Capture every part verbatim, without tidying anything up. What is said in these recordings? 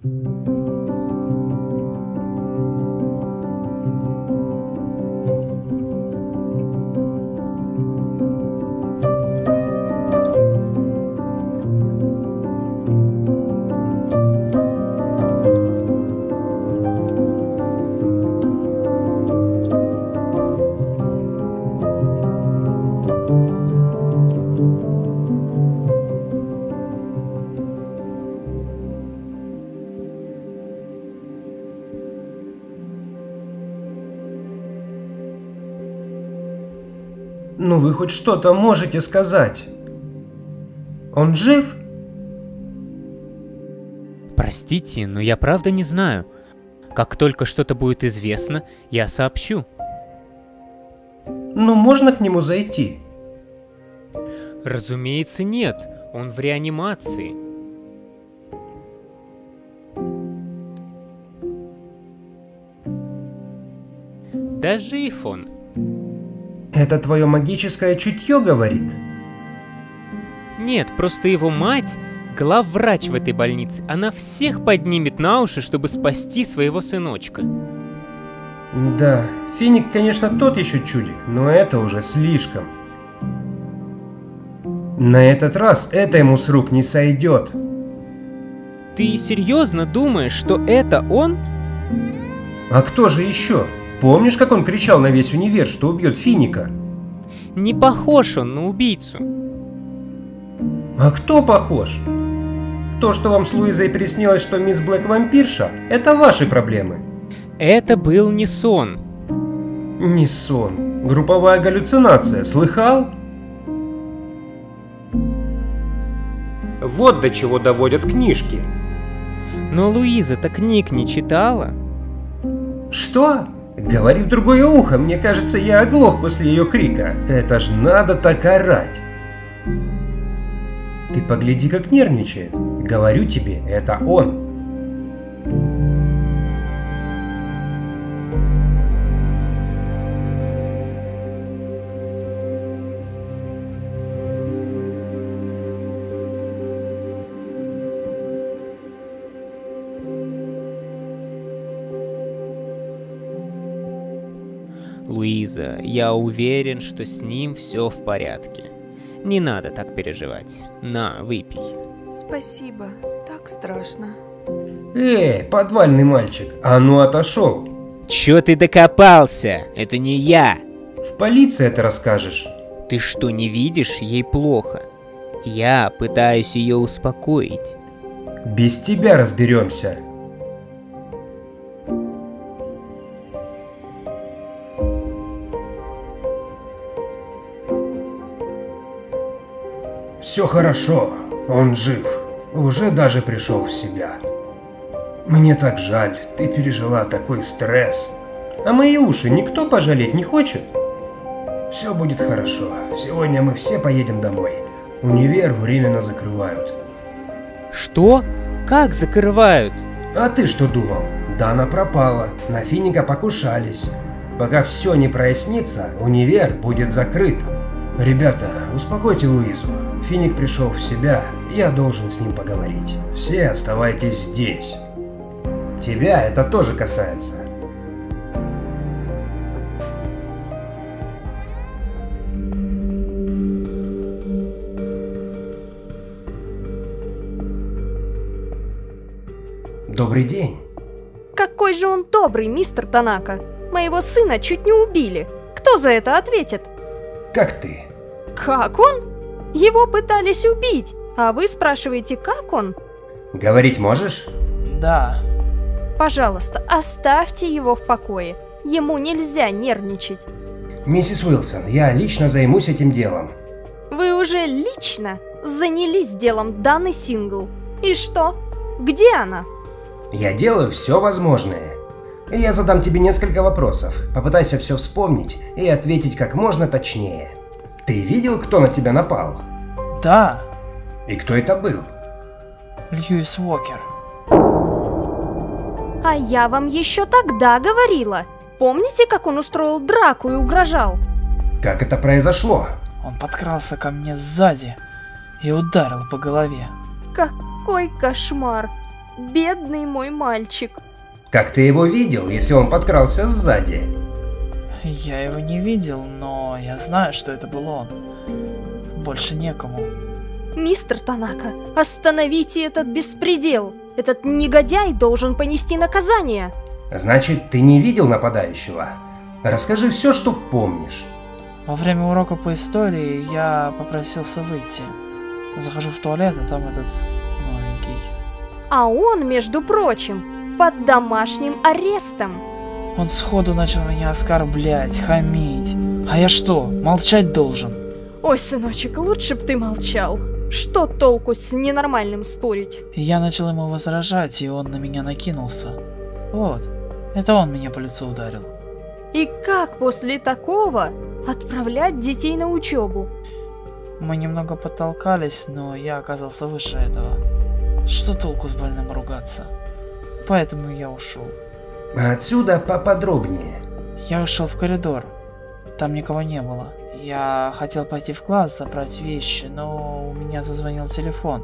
Ну вы хоть что-то можете сказать? Он жив? Простите, но я правда не знаю. Как только что-то будет известно, я сообщу. Ну можно к нему зайти? Разумеется, нет. Он в реанимации. Да жив он. Это твое магическое чутье говорит? Нет, просто его мать, главврач в этой больнице, она всех поднимет на уши, чтобы спасти своего сыночка. Да, Финик, конечно, тот еще чудик, но это уже слишком. На этот раз это ему с рук не сойдет. Ты серьезно думаешь, что это он? А кто же еще? Помнишь, как он кричал на весь универ, что убьет Финика? Не похож он на убийцу. А кто похож? То, что вам с Луизой приснилось, что мисс Блэк вампирша, это ваши проблемы. Это был не сон. Не сон. Групповая галлюцинация. Слыхал? Вот до чего доводят книжки. Но Луиза-то книг не читала. Что? Говори в другое ухо, мне кажется, я оглох после ее крика. Это ж надо так орать. Ты погляди, как нервничает. Говорю тебе, это он. Луиза, я уверен, что с ним все в порядке. Не надо так переживать. На, выпей. Спасибо, так страшно. Эй, подвальный мальчик, а ну отошел. Чё ты докопался? Это не я. В полиции это расскажешь. Ты что, не видишь? Ей плохо. Я пытаюсь ее успокоить. Без тебя разберемся. Все хорошо, он жив, уже даже пришел в себя. Мне так жаль, ты пережила такой стресс. А мои уши никто пожалеть не хочет? Все будет хорошо, сегодня мы все поедем домой. Универ временно закрывают. Что? Как закрывают? А ты что думал? Дана пропала, на Финика покушались. Пока все не прояснится, универ будет закрыт. Ребята, успокойте Луизу. Финик пришел в себя, я должен с ним поговорить. Все оставайтесь здесь. Тебя это тоже касается. Добрый день. Какой же он добрый, мистер Танака. Моего сына чуть не убили. Кто за это ответит? Как ты? Как он? Его пытались убить, а вы спрашиваете, как он? Говорить можешь? Да. Пожалуйста, оставьте его в покое. Ему нельзя нервничать. Миссис Уилсон, я лично займусь этим делом. Вы уже лично занялись делом Даны Сингл. И что? Где она? Я делаю все возможное. Я задам тебе несколько вопросов. Попытайся все вспомнить и ответить как можно точнее. Ты видел, кто на тебя напал? Да. И кто это был? Льюис Уокер. А я вам еще тогда говорила. Помните, как он устроил драку и угрожал? Как это произошло? Он подкрался ко мне сзади и ударил по голове. Какой кошмар. Бедный мой мальчик. Как ты его видел, если он подкрался сзади? Я его не видел, но я знаю, что это был он. Больше некому. Мистер Танака, остановите этот беспредел. Этот негодяй должен понести наказание. Значит, ты не видел нападающего? Расскажи все, что помнишь. Во время урока по истории я попросился выйти. Захожу в туалет, а там этот новенький. А он, между прочим, под домашним арестом. Он сходу начал меня оскорблять, хамить. А я что, молчать должен? Ой, сыночек, лучше б ты молчал. Что толку с ненормальным спорить? Я начал ему возражать, и он на меня накинулся. Вот, это он меня по лицу ударил. И как после такого отправлять детей на учебу? Мы немного подтолкались, но я оказался выше этого. Что толку с больным ругаться? Поэтому я ушел. Отсюда поподробнее. Я вышел в коридор. Там никого не было. Я хотел пойти в класс, забрать вещи, но у меня зазвонил телефон.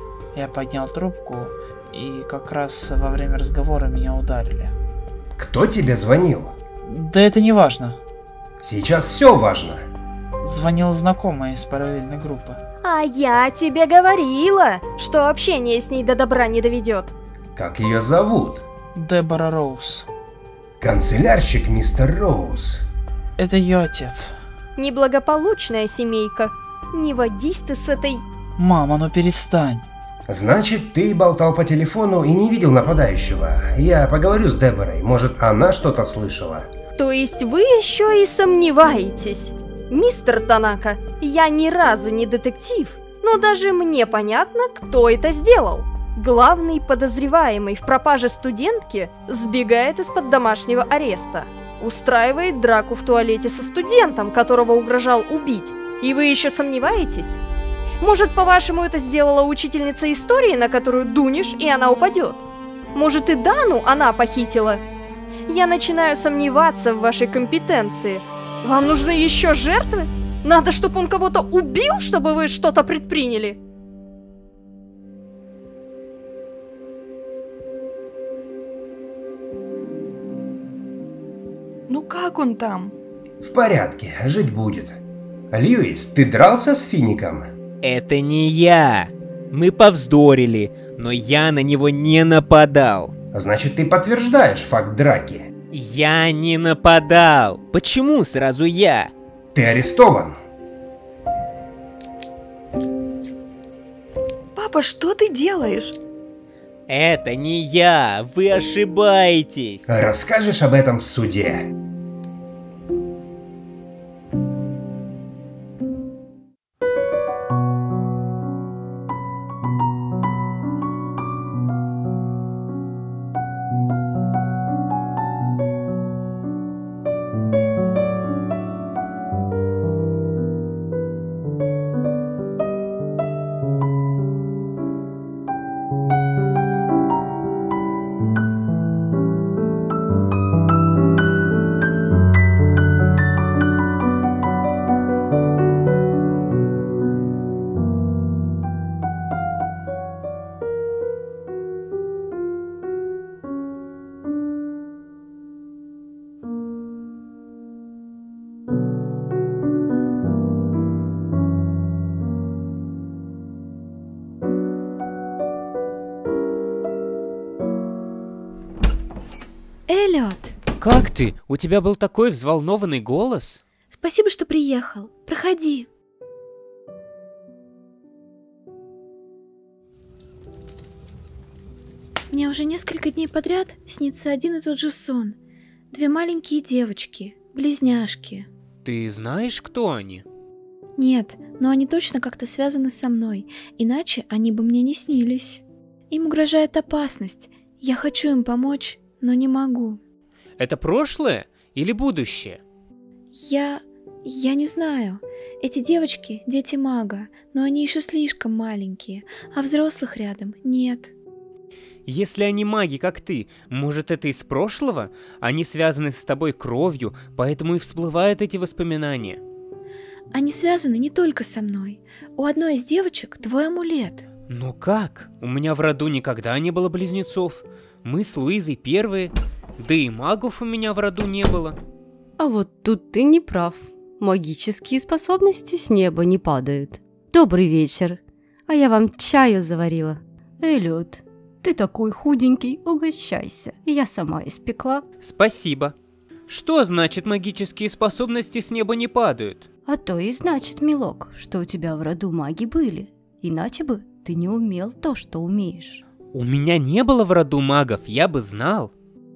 Я поднял трубку, и как раз во время разговора меня ударили. Кто тебе звонил? Да это не важно. Сейчас все важно. Звонила знакомая из параллельной группы. А я тебе говорила, что общение с ней до добра не доведет. Как ее зовут? Дебора Роуз. Канцелярщик мистер Роуз. Это ее отец. Неблагополучная семейка. Не водись ты с этой... Мама, ну перестань. Значит, ты болтал по телефону и не видел нападающего. Я поговорю с Деборой, может, она что-то слышала. То есть вы еще и сомневаетесь? Мистер Танака, я ни разу не детектив, но даже мне понятно, кто это сделал. Главный подозреваемый в пропаже студентки сбегает из-под домашнего ареста. Устраивает драку в туалете со студентом, которого угрожал убить. И вы еще сомневаетесь? Может, по-вашему, это сделала учительница истории, на которую дунешь, и она упадет? Может, и Дану она похитила? Я начинаю сомневаться в вашей компетенции. Вам нужны еще жертвы? Надо, чтобы он кого-то убил, чтобы вы что-то предприняли? Ну как он там? В порядке, жить будет. Льюис, ты дрался с Фиником? Это не я. Мы повздорили, но я на него не нападал. Значит, ты подтверждаешь факт драки? Я не нападал. Почему сразу я? Ты арестован. Папа, что ты делаешь? Это не я. Вы ошибаетесь. Расскажешь об этом в суде. Эллиот! Как ты? У тебя был такой взволнованный голос. Спасибо, что приехал. Проходи. Мне уже несколько дней подряд снится один и тот же сон. Две маленькие девочки, близняшки. Ты знаешь, кто они? Нет, но они точно как-то связаны со мной, иначе они бы мне не снились. Им угрожает опасность. Я хочу им помочь, но не могу. Это прошлое или будущее? Я... я не знаю. Эти девочки — дети мага, но они еще слишком маленькие, а взрослых рядом нет. Если они маги, как ты, может, это из прошлого? Они связаны с тобой кровью, поэтому и всплывают эти воспоминания. Они связаны не только со мной. У одной из девочек твой амулет. Но как? У меня в роду никогда не было близнецов. Мы с Луизой первые, да и магов у меня в роду не было. А вот тут ты не прав. Магические способности с неба не падают. Добрый вечер. А я вам чаю заварила. Эллиот, ты такой худенький, угощайся. Я сама испекла. Спасибо. Что значит магические способности с неба не падают? А то и значит, милок, что у тебя в роду маги были. Иначе бы ты не умел то, что умеешь. У меня не было в роду магов, я бы знал.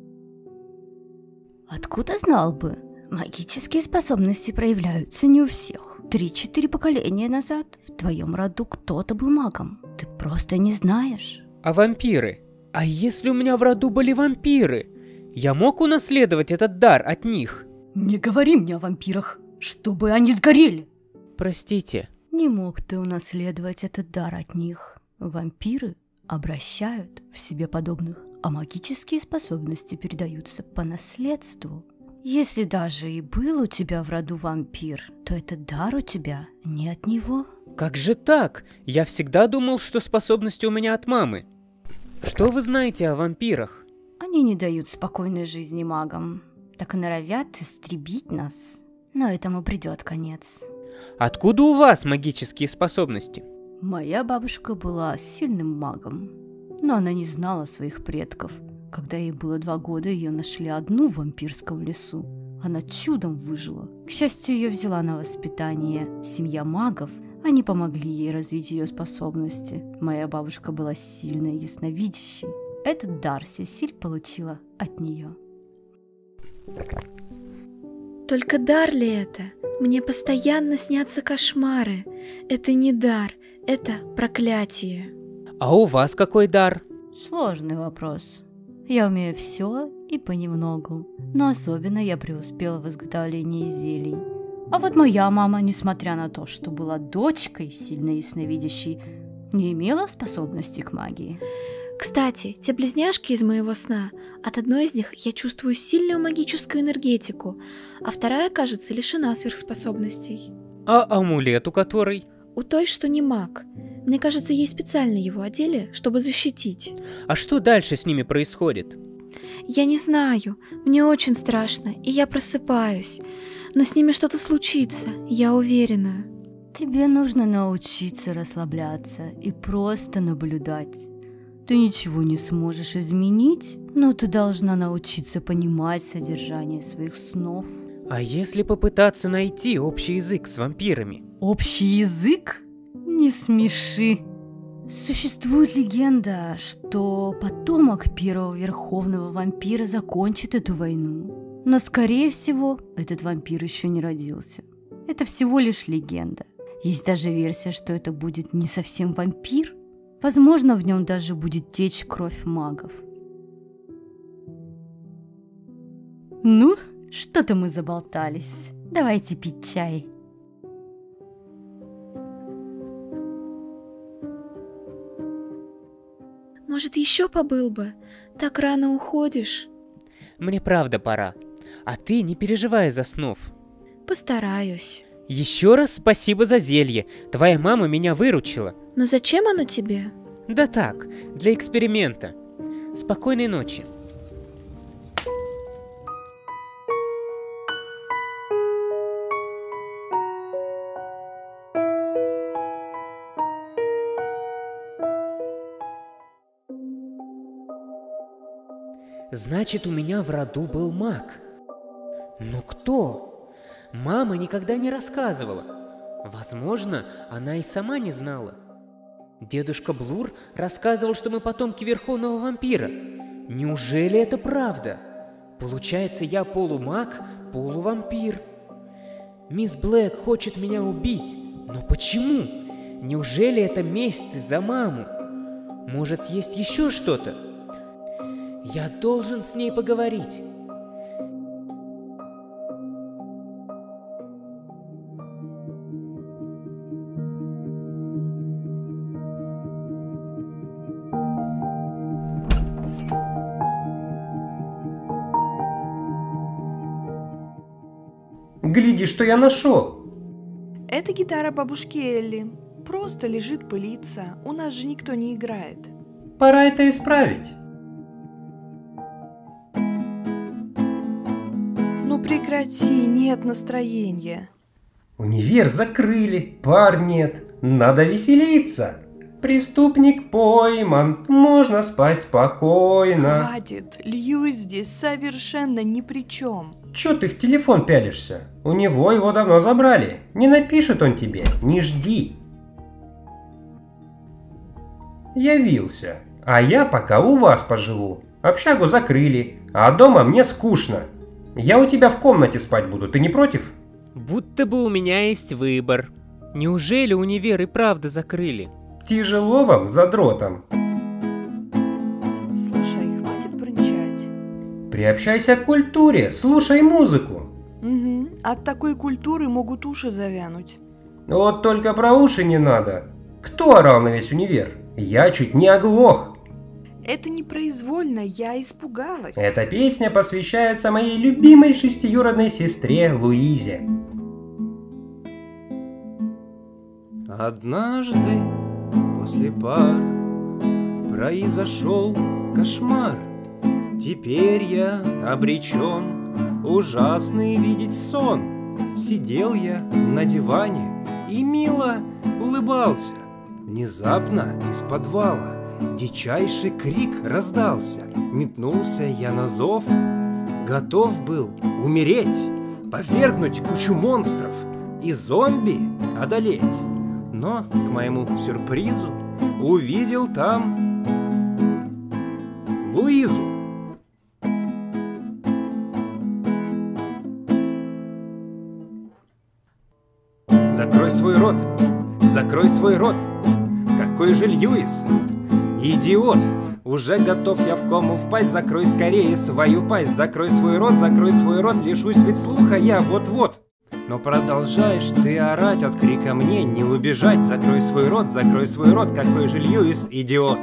Откуда знал бы? Магические способности проявляются не у всех. Три-четыре поколения назад в твоем роду кто-то был магом. Ты просто не знаешь. А вампиры? А если у меня в роду были вампиры? Я мог унаследовать этот дар от них? Не говори мне о вампирах, чтобы они сгорели. Простите. Не мог ты унаследовать этот дар от них. Вампиры обращают в себе подобных, а магические способности передаются по наследству. Если даже и был у тебя в роду вампир, то этот дар у тебя не от него. Как же так? Я всегда думал, что способности у меня от мамы. Что вы знаете о вампирах? Они не дают спокойной жизни магам, так и норовят истребить нас. Но этому придет конец. Откуда у вас магические способности? Моя бабушка была сильным магом, но она не знала своих предков. Когда ей было два года, ее нашли одну в вампирском лесу. Она чудом выжила. К счастью, ее взяла на воспитание семья магов. Они помогли ей развить ее способности. Моя бабушка была сильной и ясновидящей. Этот дар Сесиль получила от нее. Только дар ли это? Мне постоянно снятся кошмары. Это не дар, это проклятие. А у вас какой дар? Сложный вопрос. Я умею все и понемногу, но особенно я преуспела в изготовлении зелий. А вот моя мама, несмотря на то, что была дочкой сильной ясновидящей, не имела способности к магии. Кстати, те близняшки из моего сна, от одной из них я чувствую сильную магическую энергетику, а вторая, кажется, лишена сверхспособностей. А амулет у которой? У той, что не маг. Мне кажется, ей специально его одели, чтобы защитить. А что дальше с ними происходит? Я не знаю, мне очень страшно, и я просыпаюсь. Но с ними что-то случится, я уверена. Тебе нужно научиться расслабляться и просто наблюдать. Ты ничего не сможешь изменить, но ты должна научиться понимать содержание своих снов. А если попытаться найти общий язык с вампирами? Общий язык? Не смеши. Существует легенда, что потомок первого верховного вампира закончит эту войну. Но, скорее всего, этот вампир еще не родился. Это всего лишь легенда. Есть даже версия, что это будет не совсем вампир. Возможно, в нем даже будет течь кровь магов. Ну, что-то мы заболтались. Давайте пить чай. Может, еще побыл бы? Так рано уходишь. Мне правда пора. А ты не переживай за снов. Постараюсь. Еще раз спасибо за зелье. Твоя мама меня выручила. Но зачем оно тебе? Да так, для эксперимента. Спокойной ночи. Значит, у меня в роду был маг. Но кто? Мама никогда не рассказывала. Возможно, она и сама не знала. Дедушка Блур рассказывал, что мы потомки верховного вампира. Неужели это правда? Получается, я полумаг, полувампир. Мисс Блэк хочет меня убить. Но почему? Неужели это месть за маму? Может, есть еще что-то? Я должен с ней поговорить. Гляди, что я нашел. Это гитара бабушки Элли. просто лежит пылиться. У нас же никто не играет. Пора это исправить. Ну прекрати, нет настроения. Универ закрыли, пар нет. Надо веселиться. Преступник пойман, можно спать спокойно. Хватит, Льюис здесь совершенно ни при чем. Чё ты в телефон пялишься? У него его давно забрали. Не напишет он тебе, не жди. Явился. А я пока у вас поживу. Общагу закрыли, а дома мне скучно. Я у тебя в комнате спать буду, ты не против? Будто бы у меня есть выбор. Неужели универ и правда закрыли? Тяжело вам, задротом. Слушай, хватит брынчать. Приобщайся к культуре, слушай музыку. Угу. От такой культуры могут уши завянуть. Вот только про уши не надо. Кто орал на весь универ? Я чуть не оглох. Это непроизвольно, я испугалась. Эта песня посвящается моей любимой шестиюродной сестре Луизе. Однажды после пар произошел кошмар. Теперь я обречен ужасный видеть сон. Сидел я на диване и мило улыбался. Внезапно из подвала дичайший крик раздался. Метнулся я на зов, готов был умереть, повергнуть кучу монстров и зомби одолеть. Но, к моему сюрпризу, увидел там Луизу. Закрой свой рот, закрой свой рот. Какой же Льюис? Идиот! Уже готов я в кому впасть. Закрой скорее свою пасть. Закрой свой рот, закрой свой рот. Лишусь ведь слуха я вот-вот. Но продолжаешь ты орать от крика мне не убежать. Закрой свой рот, закрой свой рот. Какой же Льюис идиот!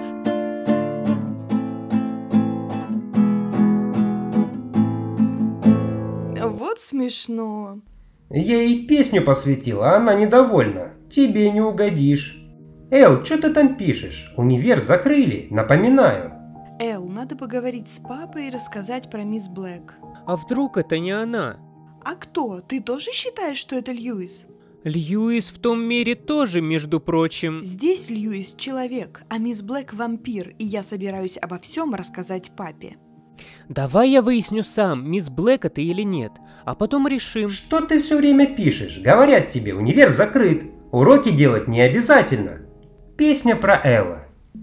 Вот смешно. Я ей песню посвятил, а она недовольна. Тебе не угодишь. Эл, что ты там пишешь? Универ закрыли, напоминаю. Эл, надо поговорить с папой и рассказать про мисс Блэк. А вдруг это не она? А кто? Ты тоже считаешь, что это Льюис? Льюис в том мире тоже, между прочим. Здесь Льюис человек, а мисс Блэк вампир, и я собираюсь обо всем рассказать папе. Давай я выясню сам, мисс Блэк это или нет, а потом решим. Что ты все время пишешь? Говорят тебе, универ закрыт. Уроки делать не обязательно. Песня про Элла.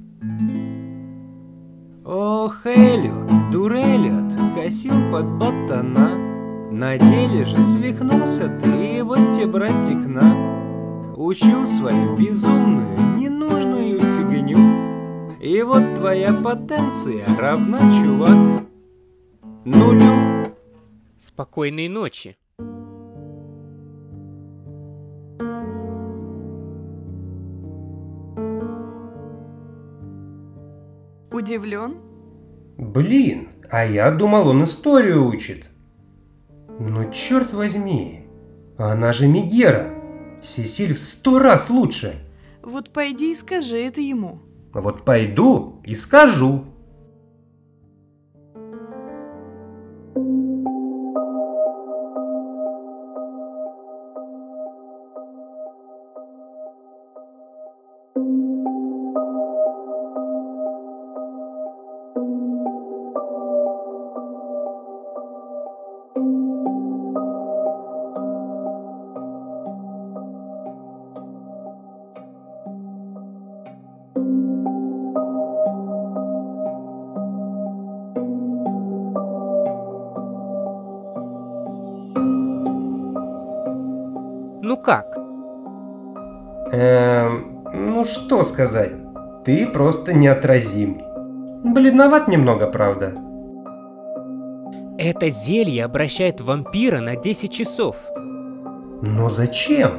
Ох, Эллиот, дурелиот, косил под ботана. На деле же свихнулся ты, и вот тебе, братик, на. Учил свою безумную, ненужную фигню. И вот твоя потенция равна, чувак, нулю. Спокойной ночи. Удивлен? Блин, а я думал, он историю учит. Ну черт возьми, она же Мегера. Сесиль в сто раз лучше. Вот пойди и скажи это ему. Вот пойду и скажу. Ну как? Эм, ну что сказать, ты просто неотразим. Бледноват немного, правда. Это зелье обращает вампира на десять часов. Но зачем?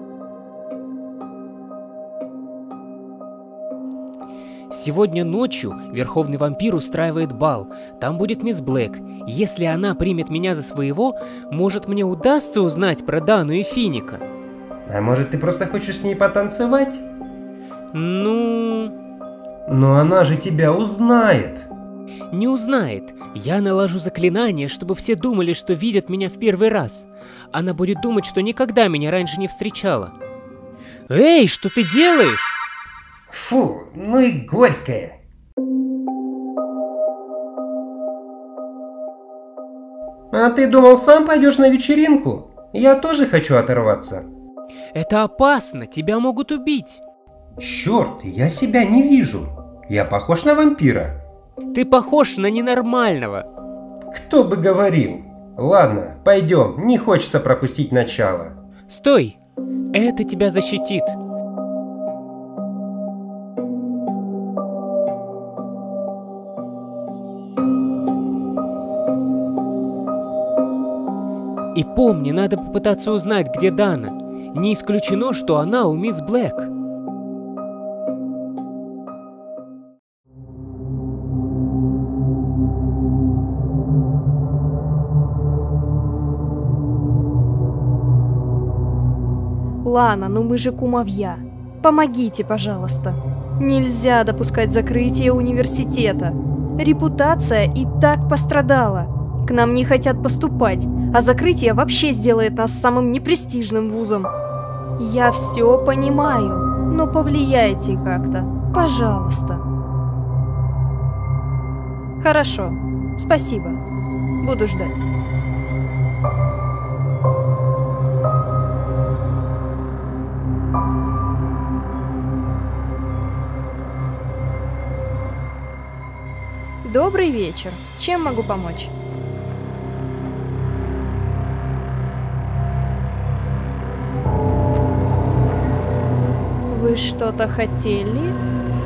Сегодня ночью Верховный Вампир устраивает бал. Там будет мисс Блэк. Если она примет меня за своего, может, мне удастся узнать про Дану и Финика. А может, ты просто хочешь с ней потанцевать? Ну... Но она же тебя узнает. Не узнает. Я наложу заклинание, чтобы все думали, что видят меня в первый раз. Она будет думать, что никогда меня раньше не встречала. Эй, что ты делаешь? Фу, ну и горькое. А ты думал, сам пойдешь на вечеринку? Я тоже хочу оторваться. Это опасно, тебя могут убить. Черт, я себя не вижу. Я похож на вампира? Ты похож на ненормального. Кто бы говорил. Ладно, пойдем, не хочется пропустить начало. Стой, это тебя защитит. И помни, надо попытаться узнать, где Дана. Не исключено, что она у мисс Блэк. Лана, ну мы же кумовья. Помогите, пожалуйста. Нельзя допускать закрытия университета. Репутация и так пострадала. К нам не хотят поступать, а закрытие вообще сделает нас самым непрестижным вузом. Я все понимаю, но повлияйте как-то, пожалуйста. Хорошо, спасибо. Буду ждать. Добрый вечер. Чем могу помочь? Вы что-то хотели?